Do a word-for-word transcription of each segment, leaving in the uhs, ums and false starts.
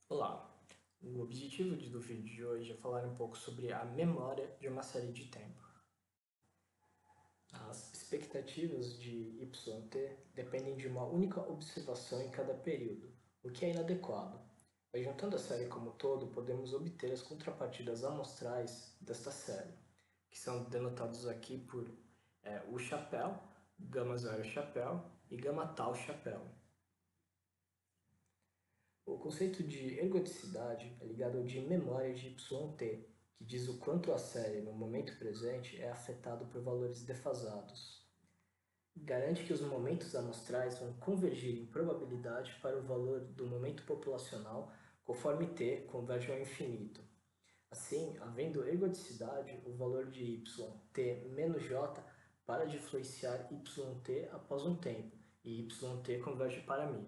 Olá, o objetivo do vídeo de hoje é falar um pouco sobre a memória de uma série de tempo. As expectativas de yt dependem de uma única observação em cada período, o que é inadequado. Mas juntando a série como um todo, podemos obter as contrapartidas amostrais desta série, que são denotados aqui por é, o chapéu, gama zero chapéu e gama tal chapéu. O conceito de ergodicidade é ligado ao de memória de yt, que diz o quanto a série, no momento presente, é afetado por valores defasados. Garante que os momentos amostrais vão convergir em probabilidade para o valor do momento populacional conforme t converge ao infinito. Assim, havendo ergodicidade, o valor de yt menos j para de influenciar yt após um tempo, e yt converge para μ.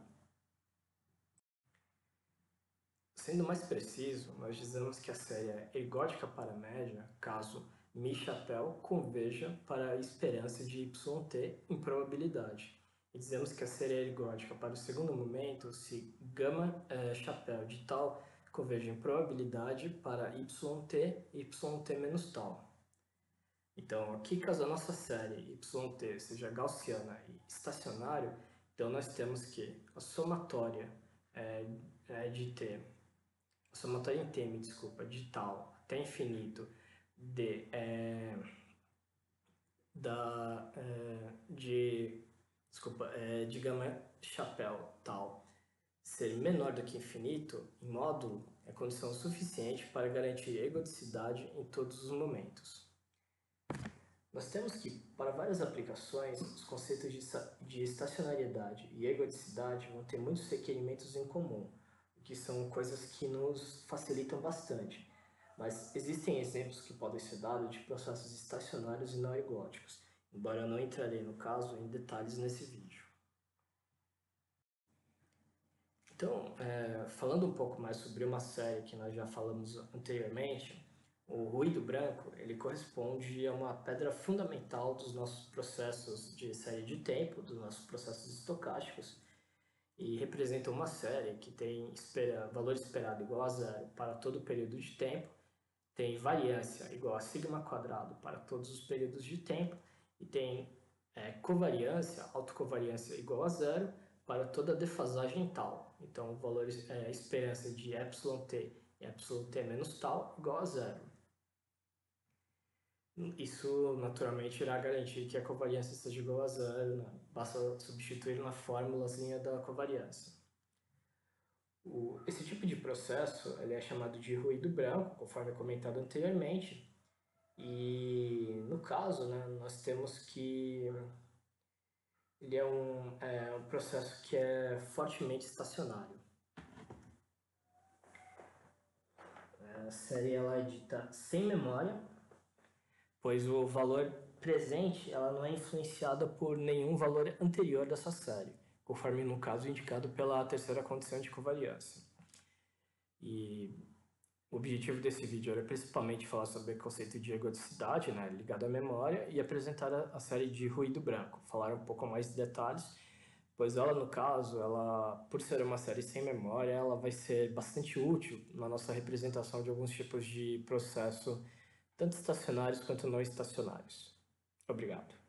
Sendo mais preciso, nós dizemos que a série é ergódica para a média caso μ chapéu converja para a esperança de yt em probabilidade. E dizemos que a série é ergódica para o segundo momento se gama é, chapéu de tal converge em probabilidade para yt e yt menos tal. Então, aqui caso a nossa série yt seja gaussiana e estacionário, então nós temos que a somatória é, é de t a somatória em t, me desculpa, de tal até infinito de, é, da, é, de, desculpa, é, de gama chapéu tal ser menor do que infinito em módulo é condição suficiente para garantir ergodicidade em todos os momentos. Nós temos que, para várias aplicações, os conceitos de, de estacionariedade e ergodicidade vão ter muitos requerimentos em comum, que são coisas que nos facilitam bastante. Mas existem exemplos que podem ser dados de processos estacionários e não ergódicos, embora eu não entrarei, no caso, em detalhes nesse vídeo. Então, é, falando um pouco mais sobre uma série que nós já falamos anteriormente, o ruído branco ele corresponde a uma pedra fundamental dos nossos processos de série de tempo, dos nossos processos estocásticos, e representa uma série que tem espera, valor esperado igual a zero para todo o período de tempo, tem variância igual a sigma quadrado para todos os períodos de tempo e tem é, covariância, autocovariância igual a zero para toda a defasagem tal. Então, o valor é, esperança de εt e εt menos tal igual a zero. Isso, naturalmente, irá garantir que a covariância seja igual a zero, né? Basta substituir na fórmulazinha da covariância. O, esse tipo de processo ele é chamado de ruído branco, conforme comentado anteriormente, e no caso, né, nós temos que ele é um, é um processo que é fortemente estacionário. A série ela é dita sem memória, pois o valor presente ela não é influenciada por nenhum valor anterior dessa série, conforme no caso indicado pela terceira condição de covariância. E o objetivo desse vídeo era principalmente falar sobre o conceito de ergodicidade, né, ligado à memória, e apresentar a, a série de ruído branco, falar um pouco mais de detalhes, pois ela, no caso, ela, por ser uma série sem memória, ela vai ser bastante útil na nossa representação de alguns tipos de processo, tanto estacionários quanto não estacionários. Obrigado.